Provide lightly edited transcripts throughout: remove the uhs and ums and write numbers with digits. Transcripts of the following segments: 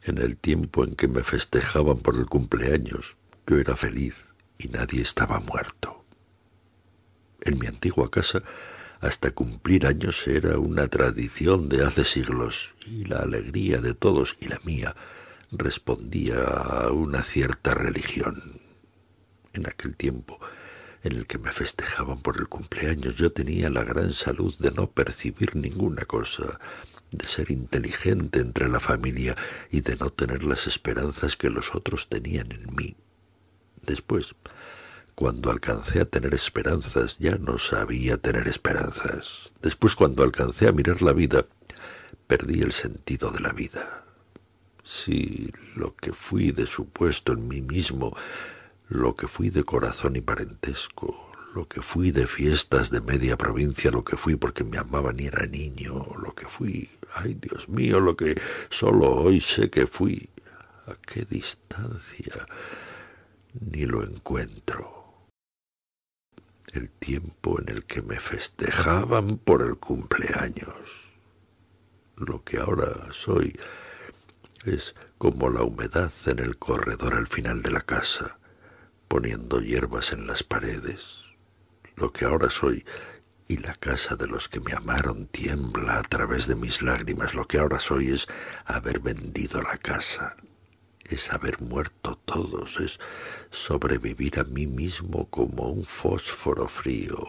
En el tiempo en que me festejaban por el cumpleaños, yo era feliz y nadie estaba muerto. En mi antigua casa, hasta cumplir años era una tradición de hace siglos, y la alegría de todos y la mía respondía a una cierta religión. En aquel tiempo en el que me festejaban por el cumpleaños, yo tenía la gran salud de no percibir ninguna cosa, de ser inteligente entre la familia y de no tener las esperanzas que los otros tenían en mí. Después, cuando alcancé a tener esperanzas, ya no sabía tener esperanzas. Después, cuando alcancé a mirar la vida, perdí el sentido de la vida. Sí, lo que fui de supuesto en mí mismo, lo que fui de corazón y parentesco, lo que fui de fiestas de media provincia, lo que fui porque me amaban y era niño, lo que fui, ay Dios mío, lo que solo hoy sé que fui, ¿a qué distancia? Ni lo encuentro. El tiempo en el que me festejaban por el cumpleaños. Lo que ahora soy es como la humedad en el corredor al final de la casa, poniendo hierbas en las paredes. Lo que ahora soy, y la casa de los que me amaron tiembla a través de mis lágrimas. Lo que ahora soy es haber vendido la casa, es haber muerto todos, es sobrevivir a mí mismo como un fósforo frío.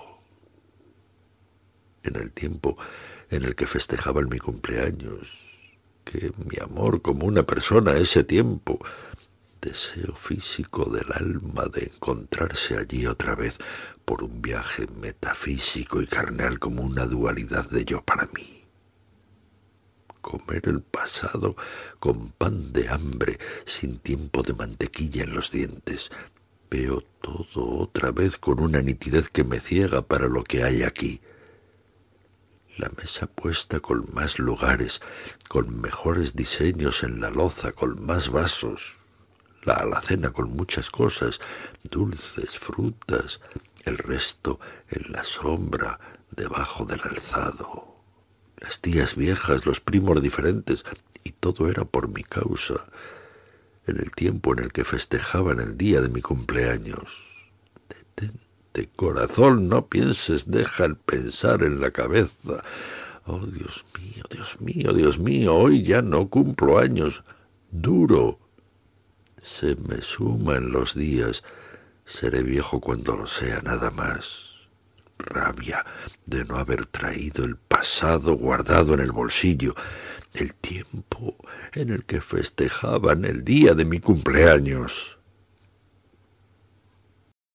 En el tiempo en el que festejaban mi cumpleaños, que mi amor como una persona, ese tiempo, deseo físico del alma de encontrarse allí otra vez por un viaje metafísico y carnal como una dualidad de yo para mí. Comer el pasado con pan de hambre, sin tiempo de mantequilla en los dientes. Veo todo otra vez con una nitidez que me ciega para lo que hay aquí. La mesa puesta con más lugares, con mejores diseños en la loza, con más vasos. La alacena con muchas cosas, dulces, frutas, el resto en la sombra, debajo del alzado. Las tías viejas, los primos diferentes, y todo era por mi causa, en el tiempo en el que festejaban el día de mi cumpleaños. Detente, corazón, no pienses, deja el pensar en la cabeza. Oh, Dios mío, Dios mío, Dios mío, hoy ya no cumplo años. Duro. Se me suman los días, seré viejo cuando lo sea, nada más. Rabia de no haber traído el pasado guardado en el bolsillo, el tiempo en el que festejaban el día de mi cumpleaños.